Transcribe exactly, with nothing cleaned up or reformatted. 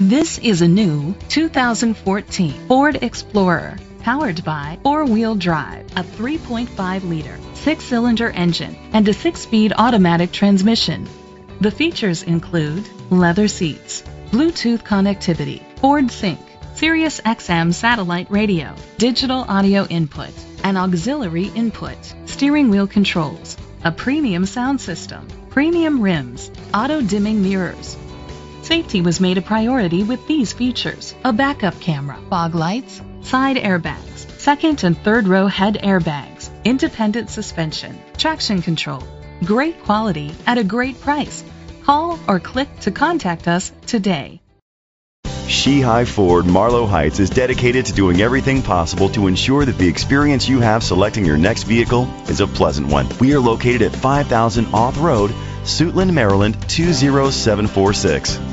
This is a new two thousand fourteen Ford Explorer, powered by four-wheel drive, a three point five liter six-cylinder engine, and a six-speed automatic transmission. The features include leather seats, Bluetooth connectivity, Ford Sync, Sirius X M satellite radio, digital audio input, an auxiliary input, steering wheel controls, a premium sound system, premium rims, auto-dimming mirrors. Safety was made a priority with these features: a backup camera, fog lights, side airbags, second and third row head airbags, independent suspension, traction control. Great quality at a great price. Call or click to contact us today. Shihai Ford Marlow Heights is dedicated to doing everything possible to ensure that the experience you have selecting your next vehicle is a pleasant one. We are located at five thousand Auth Road, Suitland, Maryland two zero seven four six.